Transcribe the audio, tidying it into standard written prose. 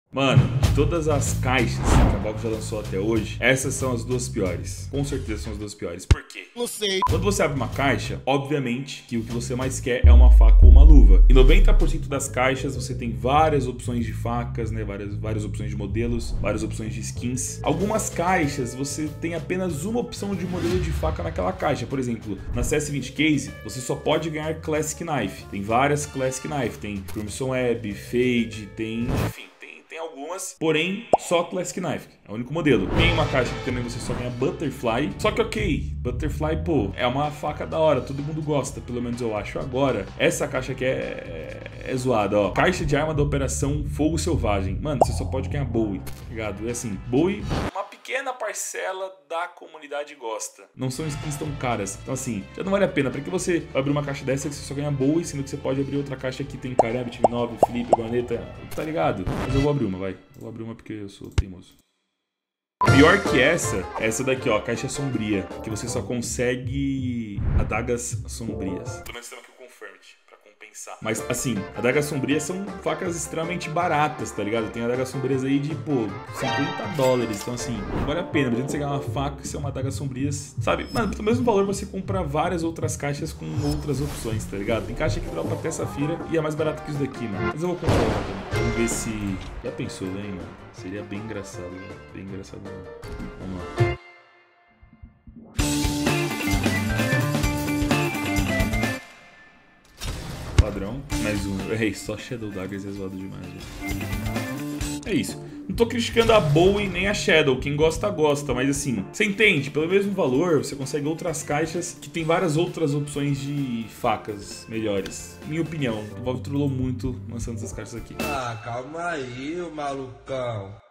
Mano, de todas as caixas que a Valve já lançou até hoje, essas são as duas piores. Com certeza são as duas piores. Por quê? Não sei. Quando você abre uma caixa, obviamente que o que você mais quer é uma faca ou uma luva. Em 90% das caixas você tem várias opções de facas, né? Várias opções de modelos, várias opções de skins. Algumas caixas você tem apenas uma opção de modelo de faca naquela caixa. Por exemplo, na CS20 Case, você só pode ganhar Classic Knife. Tem várias Classic Knife. Tem Crimson Web, Fade, tem... enfim. Tem algumas, porém, só Classic Knife. É o único modelo. Tem uma caixa que também você só ganha Butterfly. Só que ok, Butterfly, pô, é uma faca da hora. Todo mundo gosta, pelo menos eu acho. Agora, essa caixa aqui é zoada, ó. Caixa de arma da operação Fogo Selvagem. Mano, você só pode ganhar Bowie, tá ligado? É assim, Bowie... uma pequena parcela da comunidade gosta. Não são skins tão caras. Então assim, já não vale a pena. Pra que você abrir uma caixa dessa que você só ganha Bowie, sendo que você pode abrir outra caixa que tem Karambit, 9, Flip, Baneta, tá ligado? Mas eu vou abrir uma, vai. Eu vou abrir uma porque eu sou teimoso. Pior que essa daqui, ó, caixa sombria, que você só consegue adagas sombrias. Pelo menos temos aqui o Confirmed, pra compensar. Mas, assim, adagas sombrias são facas extremamente baratas, tá ligado? Tem adagas sombrias aí de, pô, $50. Então, assim, não vale a pena. Imagina você ganhar uma faca e ser uma adaga sombrias, sabe? Mano, pelo mesmo valor você compra várias outras caixas com outras opções, tá ligado? Tem caixa que dropa até safira e é mais barato que isso daqui, mano. Mas eu vou comprar uma também. Vamos ver se... já pensou, hein, mano? Seria bem engraçado, né? Bem engraçado, mano. Vamos lá. Padrão, mais um. Errei, só Shadow Daggers é zoado demais, gente. É isso. Não tô criticando a Bowie nem a Shadow, quem gosta, gosta, mas assim, você entende, pelo mesmo valor, você consegue outras caixas que tem várias outras opções de facas melhores. Minha opinião, o Valve trollou muito lançando essas caixas aqui. Ah, calma aí, ô malucão.